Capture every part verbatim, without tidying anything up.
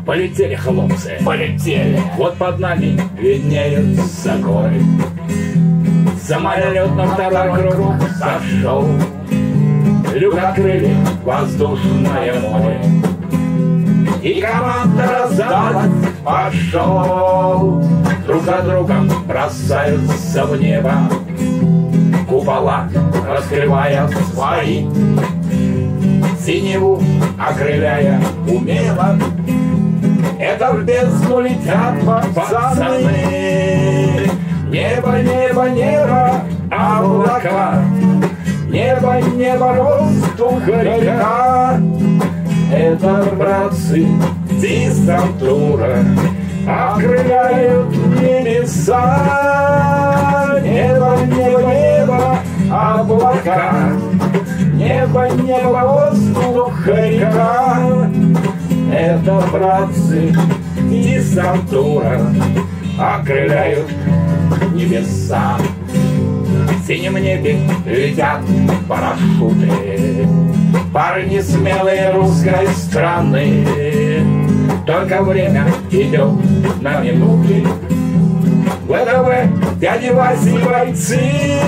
Полетели, хлопцы, Полетели. вот под нами виднеются горы. Самолет на второй круг зашел, люк открыли, воздушное море. И команда раздалась, пошел. Друг за другом бросаются в небо, купола раскрывая свои, синеву окрыляя умело. Это в бездну летят пацаны. Небо, небо, небо, облака. Небо, небо, воздух, река. Это, братцы, десантура, окрыляют небеса. Небо, небо, небо, облака. Небо, небо, воздух, река. Это, братцы, десантура, окрыляют небеса. В синем небе летят парашюты, парни смелые русской страны. Только время идет на минуты. ВДВ, дяди Васи, бойцы.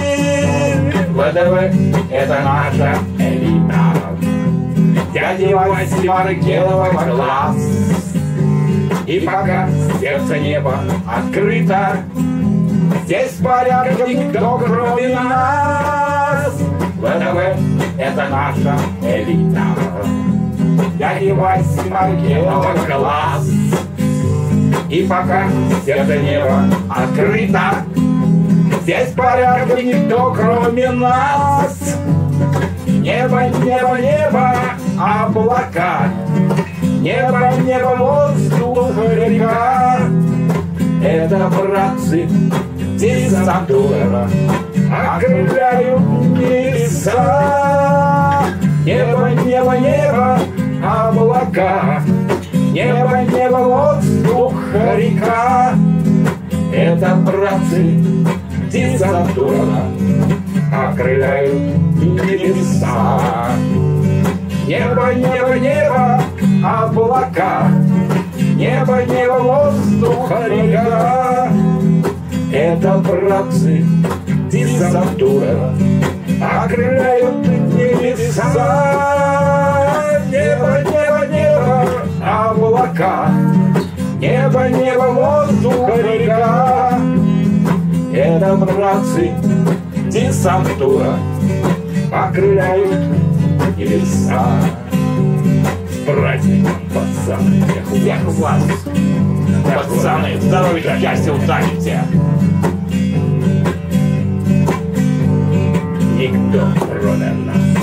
ВДВ — это наша элита. Дяди Васи, Маркелова класс. И пока сердце неба открыто, здесь порядка никто, кроме нас. ВДВ — это наша элита. Дяди Васи, Маркелова класс. И пока сердце неба открыто, здесь порядка никто, кроме нас. Небо, небо, небо, облака. Небо, небо, воздух, река. Это, братцы, десантура, окрыляют небеса. Небо, небо, небо, облака. Небо, небо, воздух, река. Это, братцы, десантура, окрыляют небеса. Небо, небо, небо, облака. Небо, небо, воздух, река. Это, братцы, десантура, окрыляют небеса. Небо, небо, небо, облака. Небо, небо, воздух, река. Это, братцы, десантура, окрыляют небеса. С праздником, пацаны! Всех вас, пацаны, здоровья, счастья, удачи всем. Никто, кроме нас.